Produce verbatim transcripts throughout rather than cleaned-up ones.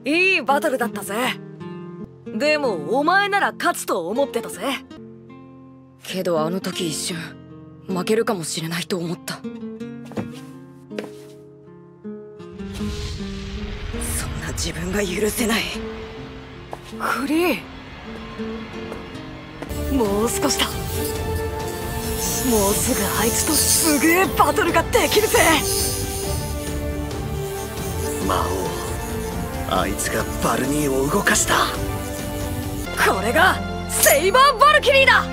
いいバトルだったぜ。でもお前なら勝つと思ってたぜ。けどあの時一瞬負けるかもしれないと思った。そんな自分が許せない。フリー、もう少しだ。もうすぐあいつとすげえバトルができるぜ。 魔王、あいつがバルニーを動かした。 これがセイバーバルキリーだ。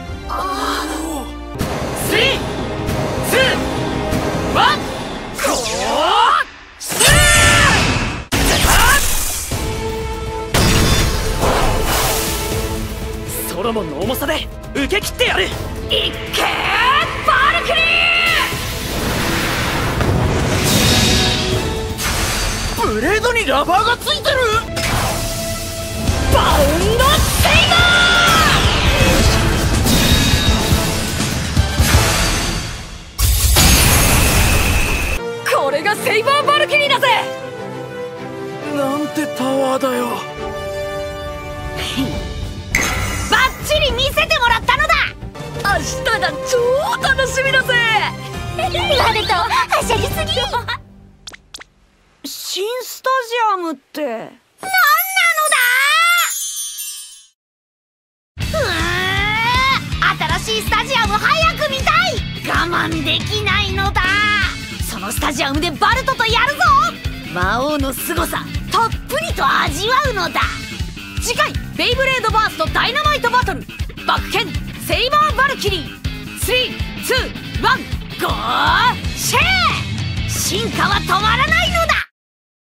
スリー、ツー、ワン、ゴー！ソロモンの重さで受け切ってやる。いっけーバルキリー！ ブレードにラバーがついてる。 バウンドセイバー！これがセイバーバルキリーだぜ。 なんてパワーだよ。 バッチリ見せてもらったのだ。 明日が超楽しみだぜ。 バルトはしゃぎすぎ。 新スタジアムってなんなのだ。うーん、新しいスタジアム早く見たい。我慢できないのだ。そのスタジアムでバルトとやるぞ。魔王の凄さたっぷりと味わうのだ。次回ベイブレードバーストダイナマイトバトルバック剣セイバーバルキリー。スリー、ツー、ワン、ゴーシェー。進化は止まらないのだ。